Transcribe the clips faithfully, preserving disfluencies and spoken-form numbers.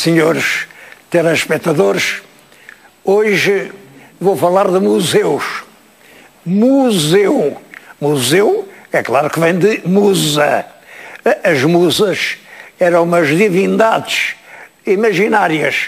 senhores telespectadores, hoje vou falar de museus. Museu. Museu, é claro que vem de musa. As musas eram umas divindades imaginárias.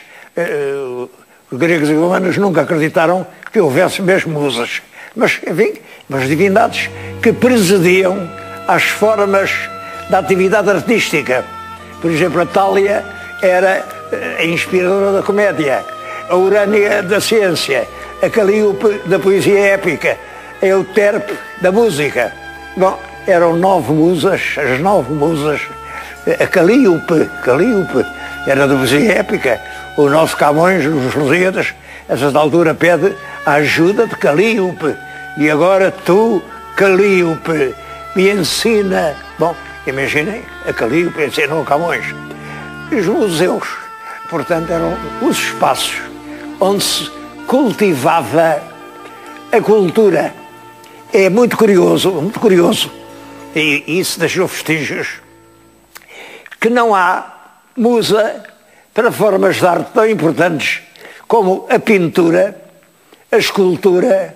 Os gregos e romanos nunca acreditaram que houvesse mesmo musas. Mas, enfim, umas divindades que presidiam às formas da atividade artística. Por exemplo, a Thália era a inspiradora da comédia, a Urânia da ciência, a Calíope da poesia épica, a Euterpe da música. Bom, eram nove musas, as nove musas. A Calíope, Calíope era da poesia épica. O nosso Camões, nos Lusíadas, a certa altura pede a ajuda de Calíope. E agora tu, Calíope, me ensina. Bom, imaginem, a Calíope ensinou Camões. Os museus, portanto, eram os espaços onde se cultivava a cultura. É muito curioso, muito curioso, e isso deixou vestígios, que não há musa para formas de arte tão importantes como a pintura, a escultura,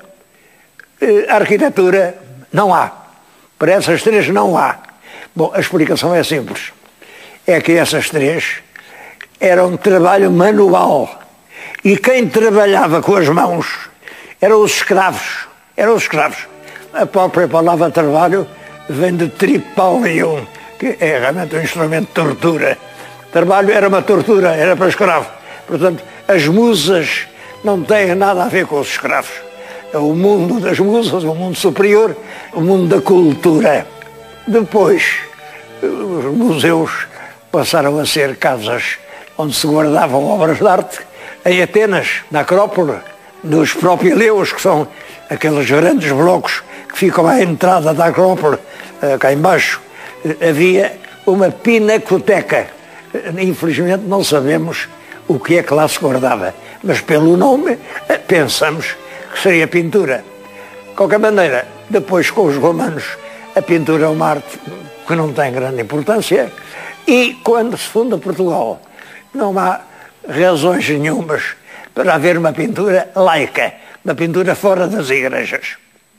a arquitetura. Não há. Para essas três não há. Bom, a explicação é simples. É que essas três eram trabalho manual. E quem trabalhava com as mãos eram os escravos. Eram os escravos. A própria palavra trabalho vem de tripalium, que é realmente um instrumento de tortura. Trabalho era uma tortura, era para escravo. Portanto, as musas não têm nada a ver com os escravos. É o mundo das musas, o mundo superior, o mundo da cultura. Depois, os museus passaram a ser casas onde se guardavam obras de arte. Em Atenas, na Acrópole, nos Propileus, que são aqueles grandes blocos que ficam à entrada da Acrópole, cá embaixo, havia uma pinacoteca. Infelizmente não sabemos o que é que lá se guardava, mas pelo nome pensamos que seria pintura. De qualquer maneira, depois com os romanos, a pintura é uma arte que não tem grande importância, e quando se funda Portugal, não há razões nenhumas para haver uma pintura laica, uma pintura fora das igrejas.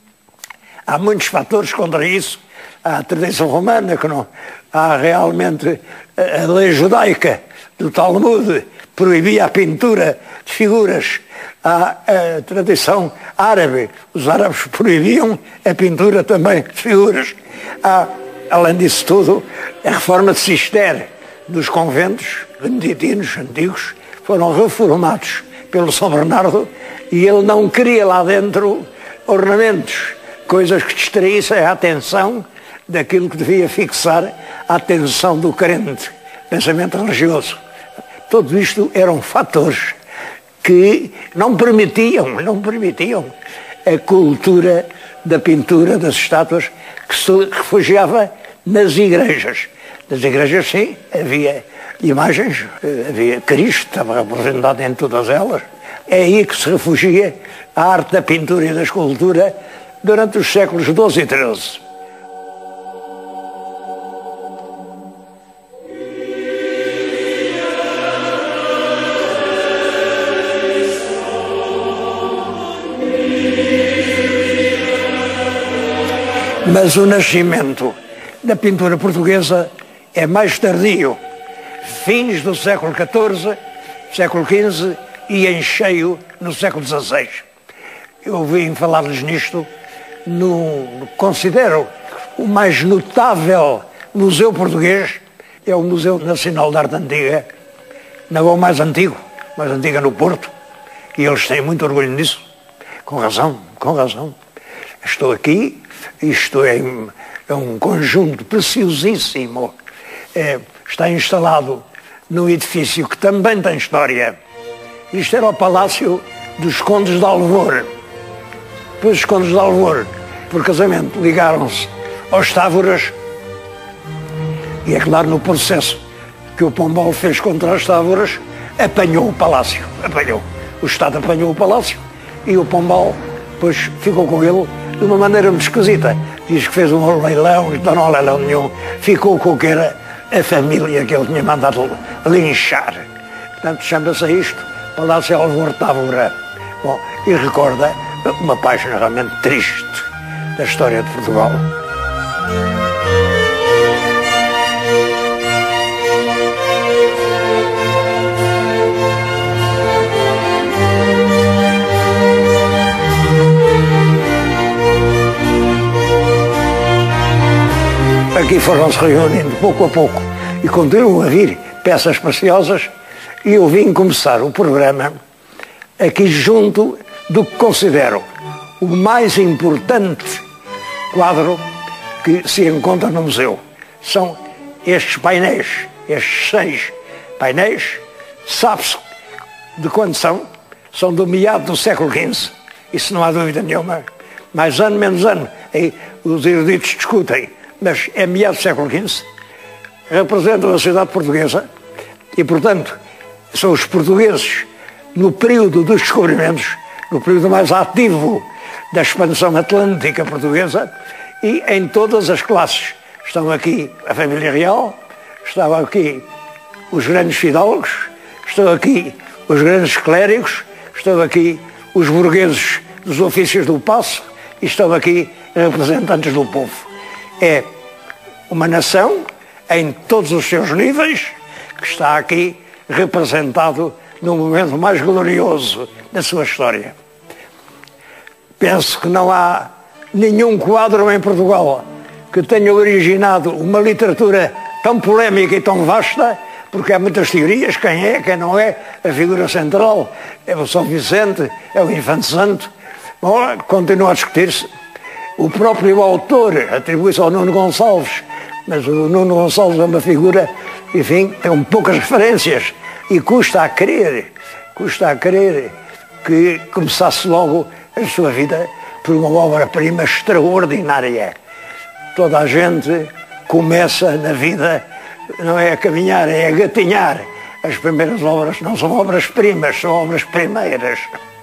Há muitos fatores contra isso. Há a tradição romana, que não há realmente a lei judaica do Talmud, proibia a pintura de figuras. Há a tradição árabe, os árabes proibiam a pintura também de figuras. Há, além disso tudo, a reforma de Cister dos conventos beneditinos antigos foram reformados pelo São Bernardo e ele não queria lá dentro ornamentos, coisas que distraíssem a atenção daquilo que devia fixar a atenção do crente, pensamento religioso. Tudo isto eram fatores que não permitiam, não permitiam a cultura da pintura, das estátuas, que se refugiava nas igrejas. Nas igrejas, sim, havia imagens, havia Cristo, estava representado em todas elas. É aí que se refugia a arte da pintura e da escultura durante os séculos doze e treze. Mas o nascimento da pintura portuguesa é mais tardio, fins do século catorze, século quinze e em cheio no século dezasseis. Eu ouvi falar-lhes nisto, no, considero o mais notável museu português, é o Museu Nacional de Arte Antiga, não é o mais antigo, mais antigo é no Porto, e eles têm muito orgulho nisso, com razão, com razão. Estou aqui, isto é, é um conjunto preciosíssimo, é, está instalado num edifício que também tem história. Isto era o Palácio dos Condes de Alvor. Depois os Condes de Alvor, por casamento, ligaram-se aos Távoras, e é claro, no processo que o Pombal fez contra as Távoras, apanhou o palácio, apanhou. O Estado apanhou o palácio e o Pombal depois ficou com ele de uma maneira muito esquisita. Diz que fez um leilão, então não há leilão nenhum, ficou com o que era a família que ele tinha mandado linchar. Portanto, chama-se isto Palácio Álvaro Távora. Bom, e recorda uma página realmente triste da história de Portugal. Aqui foram-se reunindo pouco a pouco e continuam a vir peças preciosas, e eu vim começar o programa aqui junto do que considero o mais importante quadro que se encontra no museu. São estes painéis, estes seis painéis. Sabe-se de quando são? São do meado do século quinze, isso não há dúvida nenhuma. Mais ano, menos ano, aí os eruditos discutem, mas é meado do século quinze. Representam a sociedade portuguesa e, portanto, são os portugueses no período dos descobrimentos, no período mais ativo da expansão atlântica portuguesa, e em todas as classes. Estão aqui a família real, estão aqui os grandes fidalgos, estão aqui os grandes clérigos, estão aqui os burgueses dos ofícios do paço e estão aqui representantes do povo. É uma nação em todos os seus níveis que está aqui representado no momento mais glorioso da sua história. Penso que não há nenhum quadro em Portugal que tenha originado uma literatura tão polémica e tão vasta, porque há muitas teorias, quem é, quem não é, a figura central, é o São Vicente, é o Infante Santo. Bom, continua a discutir-se. O próprio autor atribui-se ao Nuno Gonçalves, mas o Nuno Gonçalves é uma figura, enfim, tem poucas referências, e custa a crer, custa a crer que começasse logo a sua vida por uma obra-prima extraordinária. Toda a gente começa na vida, não é a caminhar, é a gatinhar. As primeiras obras não são obras-primas, são obras primeiras.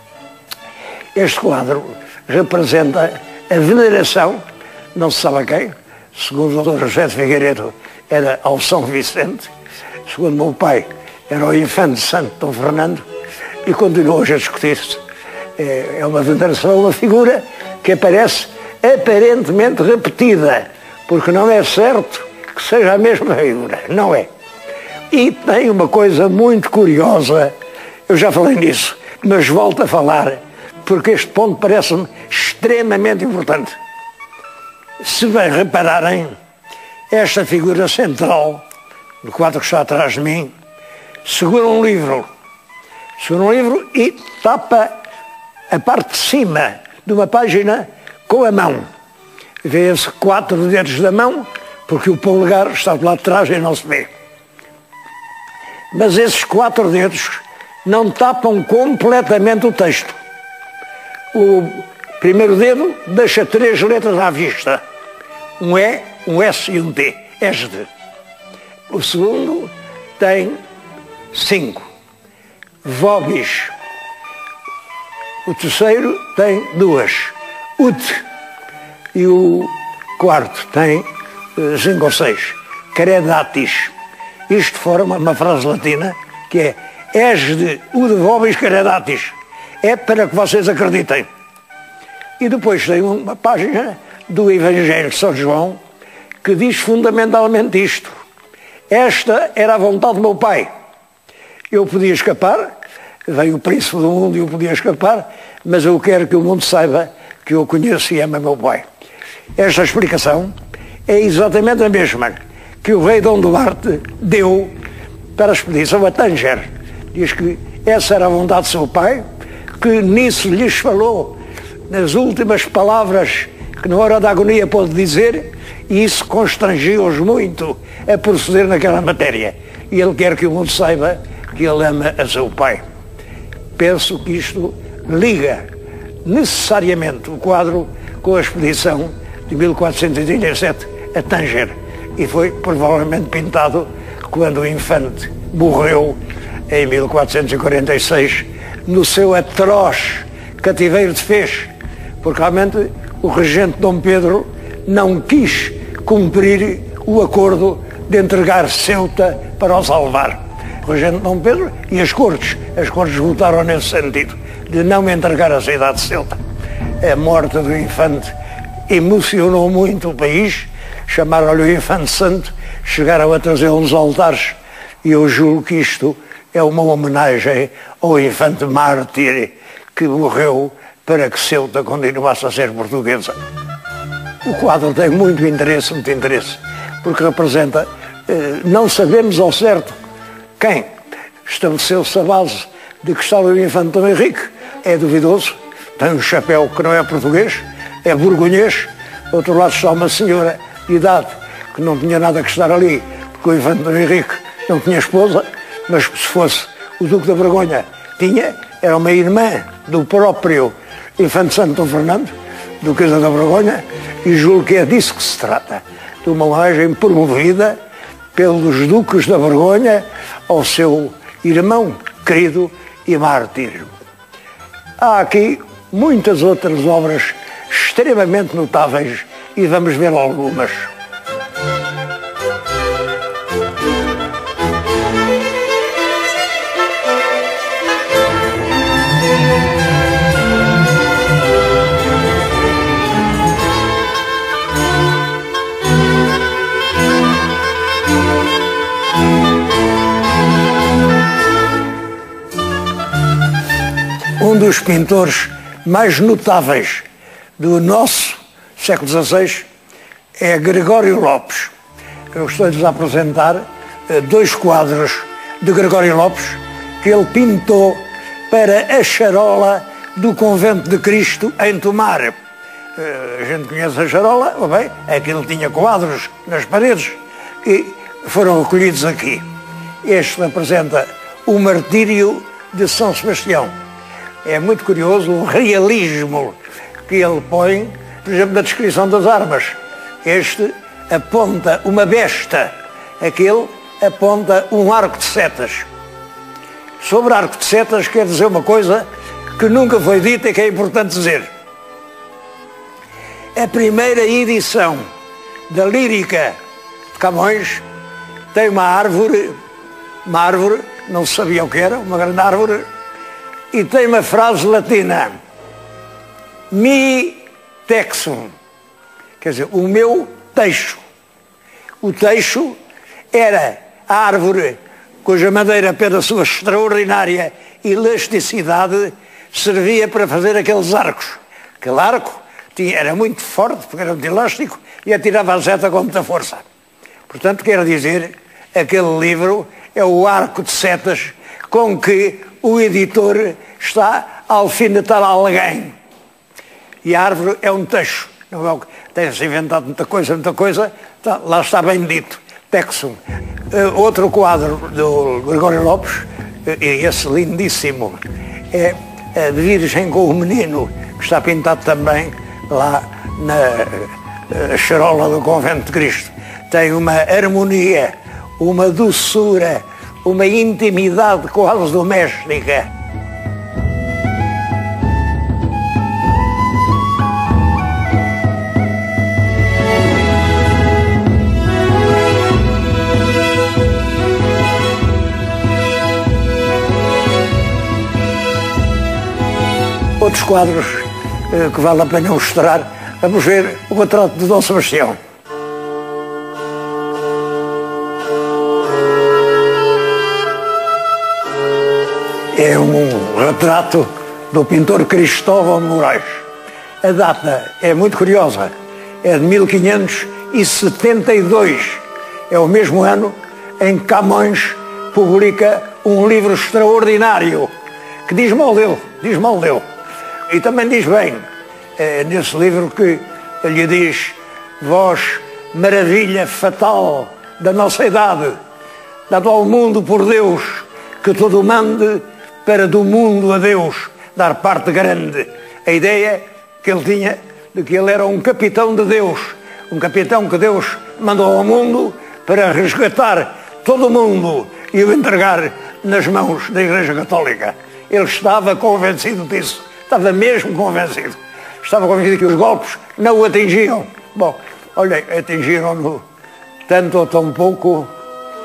Este quadro representa a veneração, não se sabe a quem, segundo o doutor José de Figueiredo era ao São Vicente, segundo meu pai era o Infante Santo Dom Fernando, e continua hoje a discutir-se. É uma veneração, uma figura que aparece aparentemente repetida, porque não é certo que seja a mesma figura, não é. E tem uma coisa muito curiosa, eu já falei nisso, mas volto a falar, porque este ponto parece-me extremamente importante. Se bem repararem, esta figura central, do quadro que está atrás de mim, segura um livro, segura um livro e tapa a parte de cima de uma página com a mão. Vê-se quatro dedos da mão, porque o polegar está do lado de trás e não se vê. Mas esses quatro dedos não tapam completamente o texto. O primeiro dedo deixa três letras à vista. Um E, um S e um T. S D. O segundo tem cinco. Vobis. O terceiro tem duas. Ut. E o quarto tem uh, cinco ou seis. Credatis. Isto forma uma frase latina que é es de ud vobis credatis. É para que vocês acreditem. E depois tem uma página do Evangelho de São João que diz fundamentalmente isto. Esta era a vontade do meu Pai. Eu podia escapar, veio o príncipe do mundo e eu podia escapar, mas eu quero que o mundo saiba que eu conheço e amo meu Pai. Esta explicação é exatamente a mesma que o rei Dom Duarte deu para a expedição a Tanger. Diz que essa era a vontade do seu pai, que nisso lhes falou nas últimas palavras que na hora da agonia pôde dizer, e isso constrangiu-os muito a proceder naquela matéria. E ele quer que o mundo saiba que ele ama a seu pai. Penso que isto liga necessariamente o quadro com a expedição de mil quatrocentos e trinta e sete a Tanger. E foi provavelmente pintado quando o infante morreu em mil quatrocentos e quarenta e seis no seu atroz cativeiro de Fez, porque realmente o regente Dom Pedro não quis cumprir o acordo de entregar Ceuta para o salvar. o regente Dom Pedro e as cortes. As cortes votaram nesse sentido, de não entregar a cidade de Ceuta. A morte do infante emocionou muito o país, chamaram-lhe o Infante Santo, chegaram a trazê-lo nos altares, e eu julgo que isto é uma homenagem ao infante mártir que morreu para que Ceuta continuasse a ser portuguesa. O quadro tem muito interesse, muito interesse, porque representa, eh, não sabemos ao certo quem estabeleceu-se a base de que estava o infante Dom Henrique. É duvidoso, tem um chapéu que não é português, é borgonhês. Do outro lado está uma senhora de idade que não tinha nada que estar ali, porque o infante Dom Henrique não tinha esposa, mas se fosse o Duque da Borgonha tinha, era uma irmã do próprio infante Santo Dom Fernando, Duquesa da Borgonha, e julgo que é disso que se trata, de uma homenagem promovida pelos Duques da Borgonha ao seu irmão querido e mártir. Há aqui muitas outras obras extremamente notáveis e vamos ver algumas. Um dos pintores mais notáveis do nosso século dezasseis é Gregório Lopes. Eu estou-lhes a apresentar dois quadros de Gregório Lopes que ele pintou para a charola do Convento de Cristo em Tomar. A gente conhece a charola, bem, aquilo tinha quadros nas paredes e foram recolhidos aqui. Este representa o martírio de São Sebastião. É muito curioso o realismo que ele põe, por exemplo, na descrição das armas. Este aponta uma besta, aquele aponta um arco de setas. Sobre arco de setas quer dizer uma coisa que nunca foi dita e que é importante dizer. A primeira edição da Lírica de Camões tem uma árvore, uma árvore, não se sabia o que era, uma grande árvore, e tem uma frase latina, mi texum, quer dizer, o meu teixo. O teixo era a árvore cuja madeira, pela sua extraordinária elasticidade, servia para fazer aqueles arcos. Aquele arco tinha, era muito forte, porque era muito elástico, e atirava a seta com muita força. Portanto, quer dizer, aquele livro é o arco de setas com que o editor está a alfinetar alguém. E a árvore é um teixo. Não é o que tem-se inventado muita coisa, muita coisa, tá, lá está bem dito. Texum. Uh, outro quadro do Gregório Lopes, uh, esse lindíssimo, é a Virgem com o Menino, que está pintado também lá na uh, charola do Convento de Cristo. Tem uma harmonia, uma doçura, uma intimidade quase doméstica. Outros quadros eh, que vale a pena mostrar, vamos ver o retrato de Dom Sebastião. É um retrato do pintor Cristóvão de Moraes. A data é muito curiosa, é de mil quinhentos e setenta e dois. É o mesmo ano em que Camões publica um livro extraordinário, que diz mal dele, diz mal dele. E também diz bem, é, nesse livro que lhe diz: vós, maravilha fatal da nossa idade, dado ao mundo por Deus, que todo mande para do mundo a Deus dar parte grande. A ideia que ele tinha de que ele era um capitão de Deus, um capitão que Deus mandou ao mundo para resgatar todo o mundo e o entregar nas mãos da Igreja Católica. Ele estava convencido disso, estava mesmo convencido. Estava convencido que os golpes não o atingiam. Bom, olha, atingiram-no tanto ou tão pouco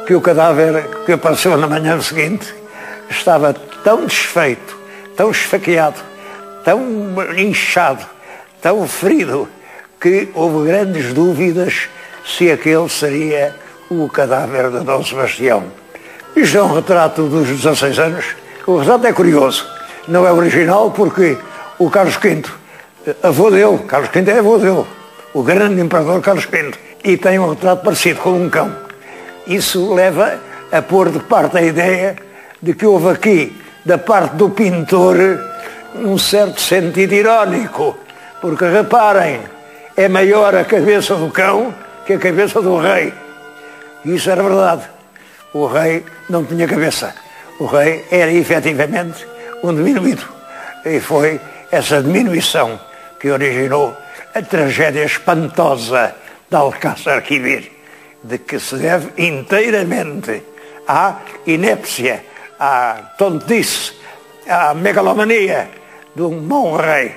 que o cadáver que apareceu na manhã seguinte estava tão desfeito, tão esfaqueado, tão inchado, tão ferido, que houve grandes dúvidas se aquele seria o cadáver de Dom Sebastião. Isto é um retrato dos dezasseis anos. O retrato é curioso. Não é original porque o Carlos quinto, avô dele, Carlos quinto é avô dele, o grande imperador Carlos quinto, e tem um retrato parecido com um cão. Isso leva a pôr de parte a ideia de que houve aqui, da parte do pintor, um certo sentido irónico. Porque, reparem, é maior a cabeça do cão que a cabeça do rei. E isso era verdade. O rei não tinha cabeça. O rei era, efetivamente, um diminuído. E foi essa diminuição que originou a tragédia espantosa de Alcácer Quibir, de que se deve inteiramente à inépcia, à tontice, à megalomania de um mau rei.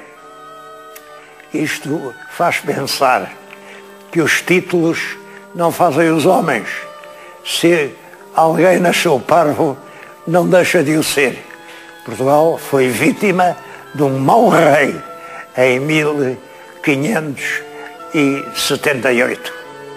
Isto faz pensar que os títulos não fazem os homens. Se alguém nasceu parvo, não deixa de o ser. Portugal foi vítima de um mau rei em mil quinhentos e setenta e oito.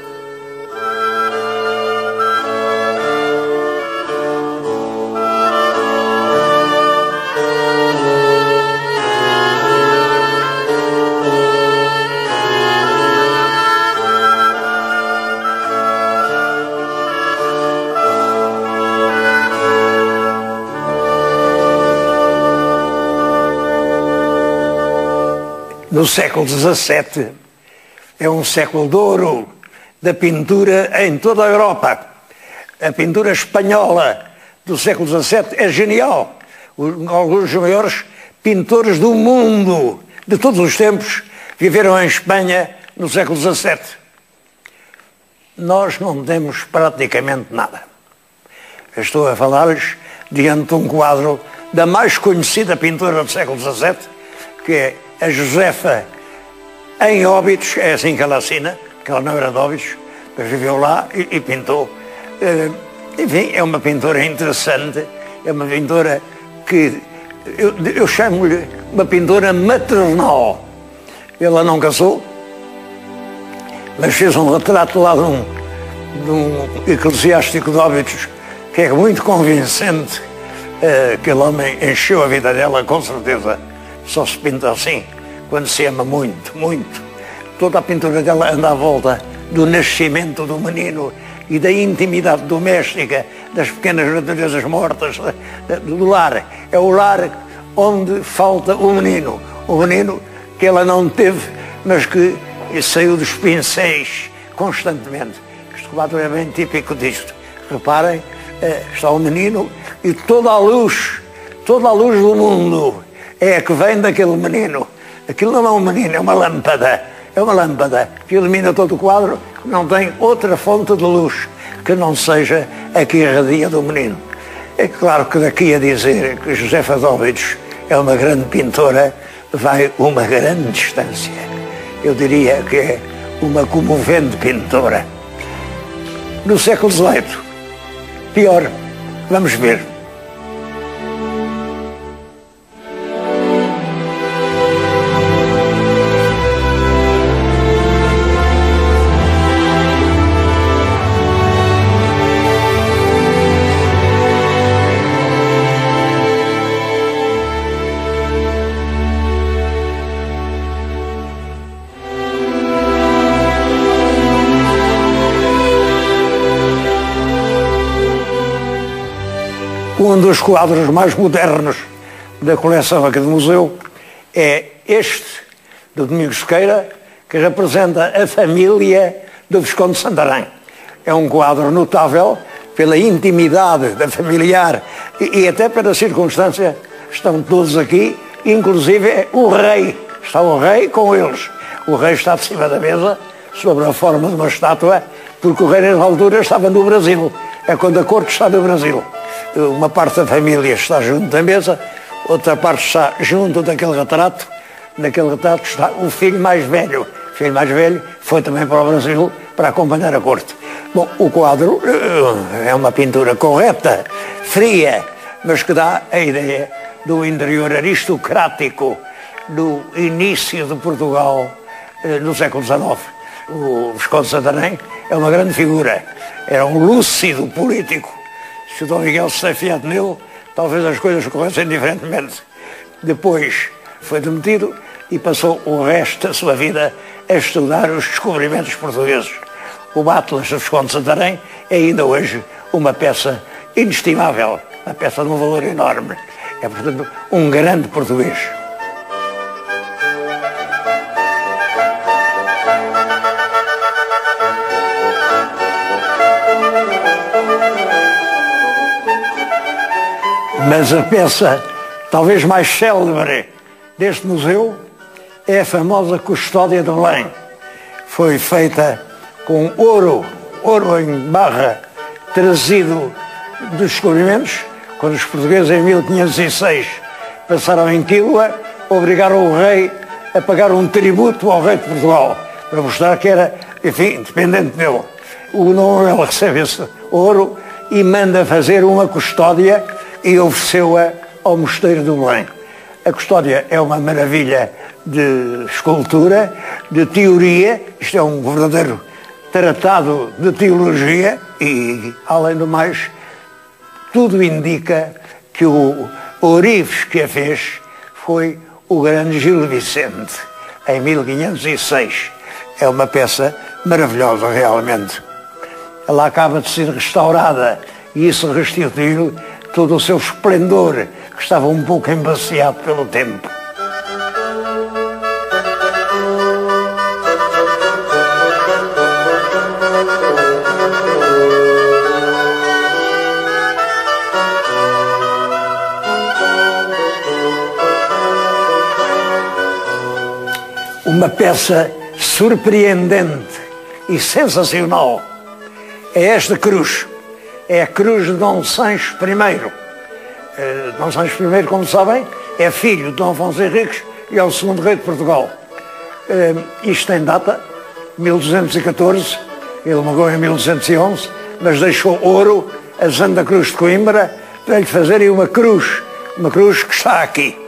No século dezassete, é um século de ouro da pintura em toda a Europa. A pintura espanhola do século dezassete é genial. Alguns dos maiores pintores do mundo, de todos os tempos, viveram em Espanha no século dezassete. Nós não temos praticamente nada. Estou a falar-lhes diante de um quadro da mais conhecida pintora do século dezassete, que é a Josefa em Óbidos, é assim que ela assina, que ela não era de Óbidos, mas viveu lá e, e pintou. Uh, enfim, é uma pintora interessante, é uma pintora que eu, eu chamo-lhe uma pintora maternal. Ela não casou, mas fez um retrato lá de um, de um eclesiástico de Óbidos que é muito convincente. Uh, aquele homem encheu a vida dela, com certeza. Só se pinta assim, quando se ama muito, muito. Toda a pintura dela anda à volta do nascimento do menino e da intimidade doméstica, das pequenas naturezas mortas, do lar. É o lar onde falta o menino. O menino que ela não teve, mas que saiu dos pincéis constantemente. Este quadro é bem típico disto. Reparem, está o menino e toda a luz, toda a luz do mundo é a que vem daquele menino. Aquilo não é um menino, é uma lâmpada. É uma lâmpada que ilumina todo o quadro, não tem outra fonte de luz que não seja a que irradia do menino. É claro que daqui a dizer que Josefa de Óbidos é uma grande pintora, vai uma grande distância. Eu diria que é uma comovente pintora. No século dezoito, pior, vamos ver. Um dos quadros mais modernos da coleção aqui do museu é este, do Domingos Sequeira, que representa a família do Visconde de Santarém. É um quadro notável pela intimidade da familiar e, e até pela circunstância, estão todos aqui, inclusive o rei. Está o rei com eles. O rei está de cima da mesa, sobre a forma de uma estátua, porque o rei nessa altura estava no Brasil. É quando a corte está no Brasil. Uma parte da família está junto da mesa, outra parte está junto daquele retrato. Naquele retrato está o filho mais velho. O filho mais velho foi também para o Brasil para acompanhar a corte. Bom, o quadro é uma pintura correta, fria, mas que dá a ideia do interior aristocrático do início de Portugal no século dezenove. O Visconde de Santarém é uma grande figura, era um lúcido político. Se o Dom Miguel se tivesse fiado nele, talvez as coisas corressem diferentemente. Depois foi demitido e passou o resto da sua vida a estudar os descobrimentos portugueses. O Atlas do Visconde de Santarém é ainda hoje uma peça inestimável, uma peça de um valor enorme. É, portanto, um grande português. Mas a peça talvez mais célebre deste museu é a famosa Custódia de Belém. Foi feita com ouro, ouro em barra, trazido dos descobrimentos, quando os portugueses em mil quinhentos e seis passaram em Quílua, obrigaram o rei a pagar um tributo ao rei de Portugal, para mostrar que era, enfim, independente dele. O Dom Manuel recebe esse ouro e manda fazer uma custódia e ofereceu-a ao Mosteiro de Belém. A custódia é uma maravilha de escultura, de teoria, isto é um verdadeiro tratado de teologia e, além do mais, tudo indica que o ourives que a fez foi o grande Gil Vicente, em mil quinhentos e seis. É uma peça maravilhosa, realmente. Ela acaba de ser restaurada e isso restituiu todo o seu esplendor, que estava um pouco embaciado pelo tempo. Uma peça surpreendente e sensacional é esta cruz. É a cruz de Dom Sancho I. Uh, Dom Sancho I, como sabem, é filho de Dom Afonso Henriques e é o segundo rei de Portugal. Uh, isto tem data, mil duzentos e catorze, ele morreu em mil duzentos e onze, mas deixou ouro a Santa Cruz de Coimbra para lhe fazerem uma cruz, uma cruz que está aqui.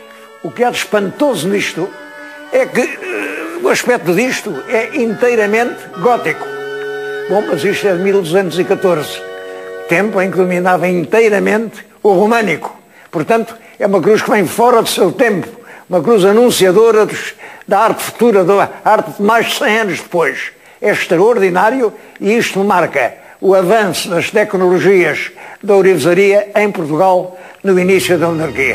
O que é de espantoso nisto é que uh, o aspecto disto é inteiramente gótico. Bom, mas isto é de mil duzentos e catorze. Tempo em que dominava inteiramente o românico. Portanto, é uma cruz que vem fora do seu tempo, uma cruz anunciadora dos, da arte futura, da arte de mais de cem anos depois. É extraordinário e isto marca o avanço das tecnologias da ourivesaria em Portugal no início da monarquia.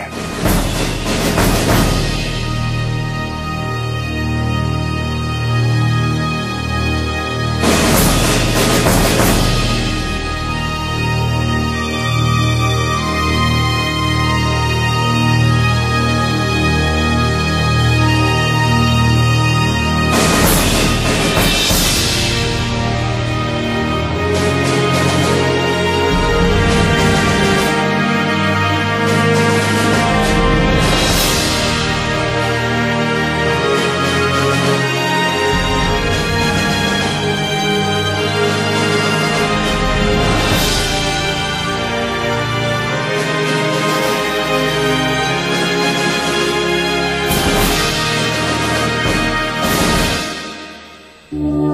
Thank you.